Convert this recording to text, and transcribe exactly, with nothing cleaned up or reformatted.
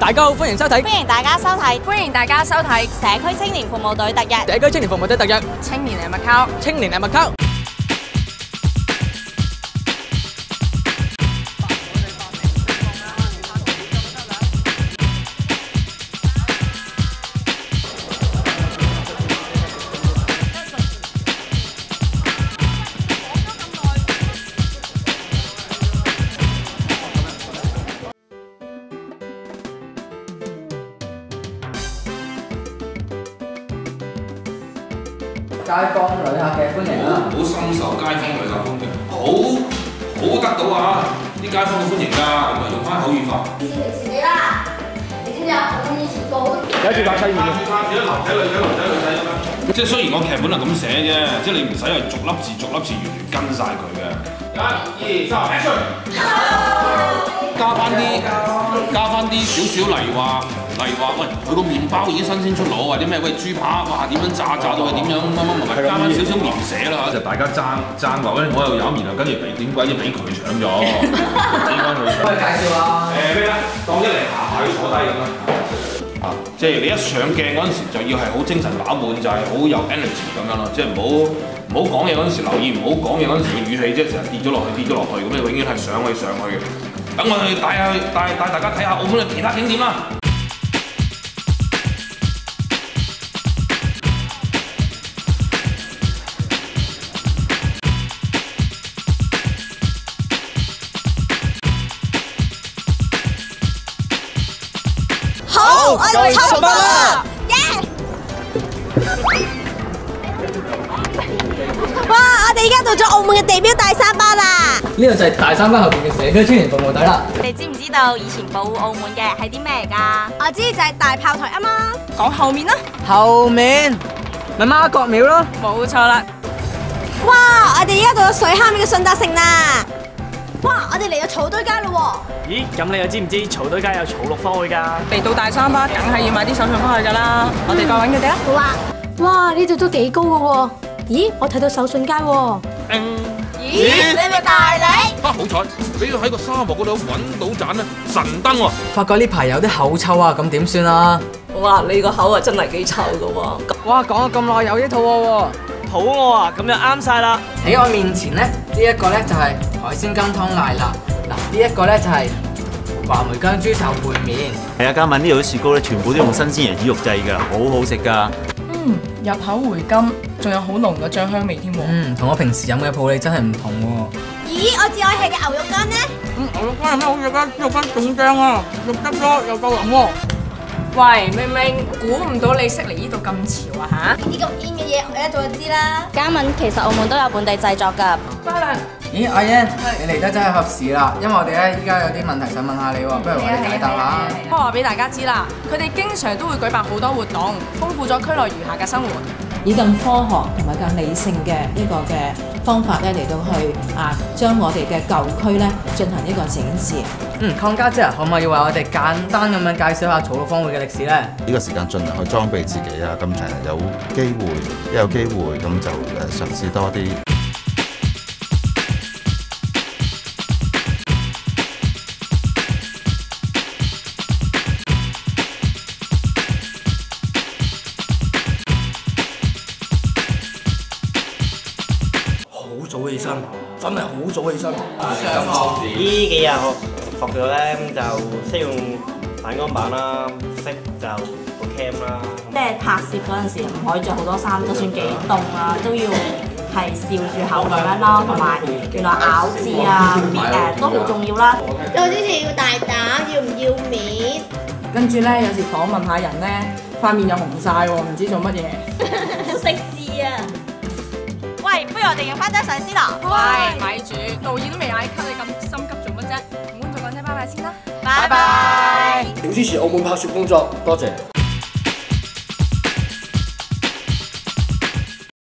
大家好，歡迎收睇， 歡迎大家收睇， 歡迎大家收睇社區青年服務隊特日。 社區青年服務隊特日， 青年係咪靠？ 青年係咪靠？ 街坊旅客嘅歡迎啦！ 好深受街坊旅客歡迎，好好得到啊！啲街坊好歡迎㗎，咁啊用翻口語法。 以前你自己啦，你知唔知啊？我以前高。 有一次白砌面嘅。 男仔男仔女仔男仔女仔咁樣。即係雖然個劇本係咁寫啫，即係你唔使係逐粒字逐粒字完全跟晒佢嘅。一、二、三，action！ 加翻啲加翻啲少少例話。例如話，喂，佢個麵包已經新鮮出爐，或者咩？喂，豬扒哇點樣炸炸到係點樣乜乜乜，加翻少少描寫啦嚇，就大家爭爭話，喂，我又飲，然後跟住俾點鬼知俾佢搶咗，俾翻佢。 可以介紹下誒咩咧？當一嚟下下要坐低咁啦。啊，即係你一上鏡嗰陣時就要係好精神飽滿，就係好有 energy 咁樣咯，即係唔好唔好講嘢嗰陣時留意，唔好講嘢嗰陣時嘅語氣，即係成日跌咗落去跌咗落去咁，你永遠係上去上去嘅。等我哋帶下帶帶大家睇下澳門嘅其他景點啦。 好，我哋出發啦！耶！哇！我哋而家到咗澳門嘅地標大三巴啦！ 呢個就係大三巴後邊嘅社區青年服務隊啦。 你知唔知道以前保護澳門嘅係啲咩嚟㗎？我知就係大炮台啊嘛。 講後面啦， 後面咪媽閣廟咯。 冇錯啦。 哇！我哋而家到咗水坑邊嘅順達城啦！哇！我哋嚟咗草堆街咯喎！ 咦，咁你又知唔知草堆街有草綠翻去㗎？ 嚟到大三巴，梗係要買啲手信翻去㗎啦。我哋過揾佢哋啦。 好啊！哇，呢度都幾高㗎喎！咦，我睇到手信街喎。 咦？你咪大力？ 啊，好彩俾佢喺個沙漠嗰度揾到盞咧神燈喎。 發覺呢排有啲口臭啊，咁點算啊？ 哇！你個口啊真係幾臭㗎喎！ 哇，講咗咁耐有啲肚餓喎。 肚餓啊，咁就啱晒啦！ 喺我面前咧，呢一個咧就係海鮮金湯瀨辣，嗱呢一個咧就係話梅薑豬手拌麵。 係啊，嘉敏呢度啲雪糕咧，全部都用新鮮椰子肉製㗎，好好食㗎。 嗯，入口回甘，仲有好濃嘅醬香味添喎。 嗯，同我平時飲嘅普洱真係唔同喎。 咦，我至愛吃嘅牛肉乾呢？ 嗯，牛肉乾有咩好食啊？牛肉乾仲正啊，肉汁多又夠腍喎。喂，明明估唔到你識嚟呢度咁潮啊嚇！ 呢啲咁 in 嘅嘢，我一早就知啦。 嘉敏，其實澳門都有本地製作㗎。 嘉良， 咦，阿欣，你嚟得真係合時啦，因為我哋咧依家有啲問題想問下你喎，不如我哋解答下。 我話俾大家知啦，佢哋經常都會舉辦好多活動，豐富咗區內餘下嘅生活。 以更科學同埋更理性嘅一個嘅方法咧嚟到去啊，將我哋嘅舊區咧進行一個展示。 嗯，鄺家姐啊，可唔可以為我哋簡單咁樣介紹下草綠坊會嘅歷史咧？ 呢個時間盡量去裝備自己啊，咁誒有機會，一有機會咁就誒嘗試多啲。 好早起身，真係好早起身。 呢幾日學學咗咧，就識用反光板啦，識就個 cam 啦。 即係拍攝嗰陣時唔可以着好多衫，就算幾凍啊都要係笑住口咁樣啦，同埋原來咬字啊誒都好重要啦。 做之前要大膽，要唔要面？ 跟住咧，有時訪問下人咧，塊面又紅晒喎，唔知做乜嘢。 識字啊！喂，不如我哋影翻張相先啦。 喂，咪住，導演都未嗌 cut，你咁心急做乜啫？唔好再講聲拜拜先啦。 拜拜。 請支持澳門拍攝工作，多謝。